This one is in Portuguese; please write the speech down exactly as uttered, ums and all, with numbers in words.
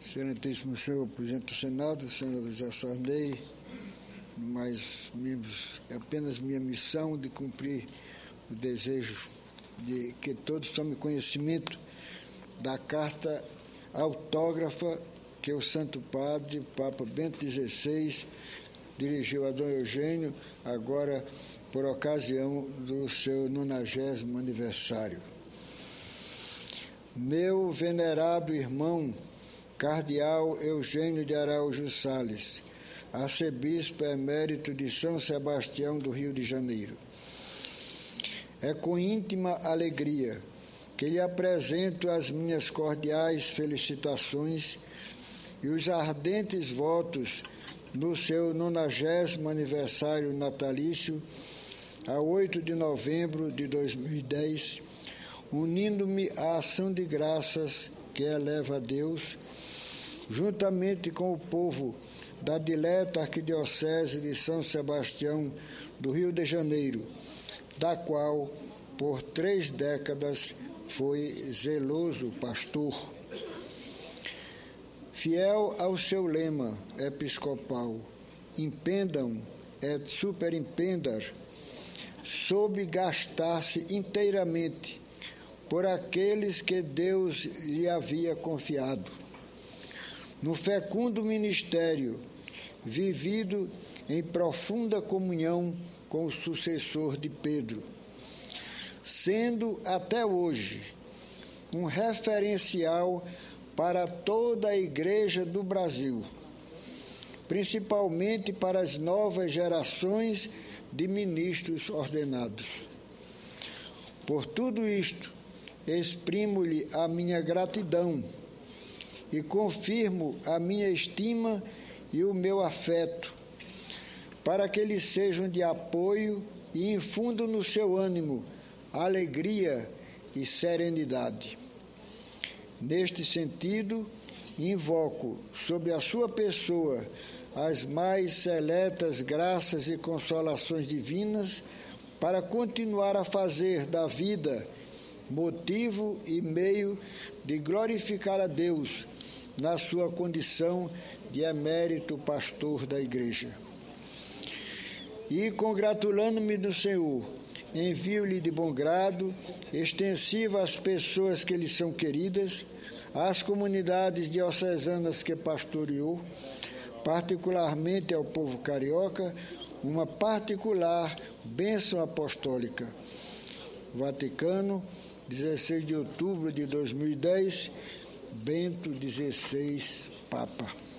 Excelentíssimo senhor presidente do Senado, senhor José Sarney, mais membros, é apenas minha missão de cumprir o desejo de que todos tomem conhecimento da carta autógrafa que o Santo Padre, Papa Bento dezesseis, dirigiu a Dom Eugênio, agora por ocasião do seu nonagésimo aniversário. Meu venerado irmão, Cardeal Eugênio de Araújo Sales, arcebispo emérito de São Sebastião do Rio de Janeiro. É com íntima alegria que lhe apresento as minhas cordiais felicitações e os ardentes votos no seu nonagésimo aniversário natalício, a oito de novembro de dois mil e dez, unindo-me à ação de graças que eleva a Deus, juntamente com o povo da dileta Arquidiocese de São Sebastião do Rio de Janeiro, da qual, por três décadas, foi zeloso pastor. Fiel ao seu lema episcopal, impendam et superimpendar, soube gastar-se inteiramente por aqueles que Deus lhe havia confiado. No fecundo ministério, vivido em profunda comunhão com o sucessor de Pedro, sendo até hoje um referencial para toda a Igreja do Brasil, principalmente para as novas gerações de ministros ordenados. Por tudo isto, exprimo-lhe a minha gratidão e confirmo a minha estima e o meu afeto, para que lhes sejam de apoio e infundam no seu ânimo alegria e serenidade. Neste sentido, invoco sobre a sua pessoa as mais seletas graças e consolações divinas para continuar a fazer da vida motivo e meio de glorificar a Deus na sua condição de emérito pastor da Igreja. E, congratulando-me do Senhor, envio-lhe de bom grado, extensiva às pessoas que lhe são queridas, às comunidades diocesanas que pastoreou, particularmente ao povo carioca, uma particular bênção apostólica. Vaticano, dezesseis de outubro de dois mil e dez, Bento dezesseis, Papa.